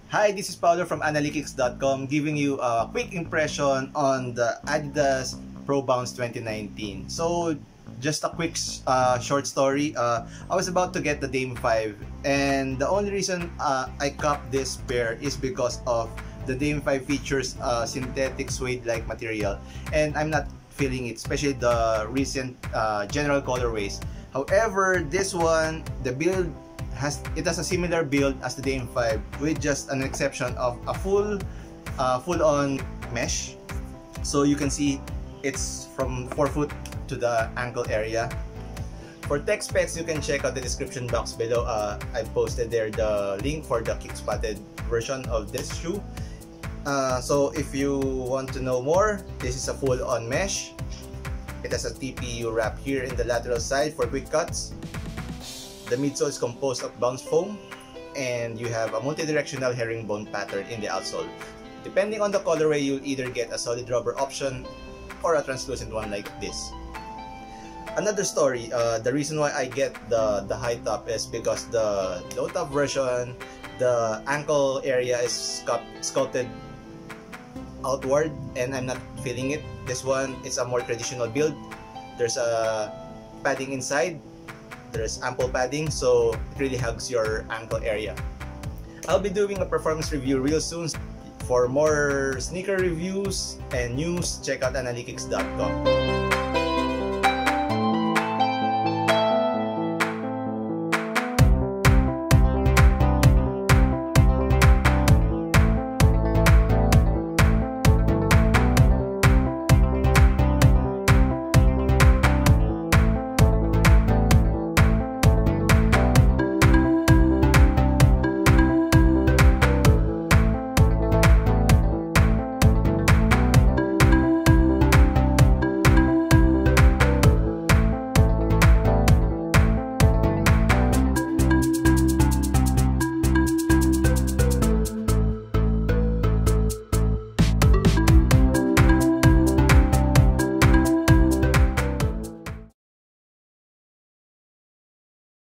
Hi, this is Pwlo from Analykix.com giving you a quick impression on the Adidas Pro Bounce 2019. So, just a quick short story. I was about to get the Dame 5 and the only reason I copped this pair is because of the Dame 5 features synthetic suede-like material and I'm not feeling it, especially the recent general colorways. However, this one, the build has a similar build as the Dame 5 with just an exception of a full-on mesh. So you can see it's from forefoot to the ankle area. For tech specs, you can check out the description box below. I've posted there the link for the kick-spotted version of this shoe. So if you want to know more, this is a full-on mesh. It has a TPU wrap here in the lateral side for quick cuts. The midsole is composed of bounce foam, and you have a multi-directional herringbone pattern in the outsole. Depending on the colorway, you'll either get a solid rubber option or a translucent one like this. Another story, the reason why I get the high top is because the low top version, the ankle area is sculpted outward and I'm not feeling it. This one is a more traditional build. There's a padding inside. There's ample padding, so it really hugs your ankle area. I'll be doing a performance review real soon. For more sneaker reviews and news, check out analykix.com.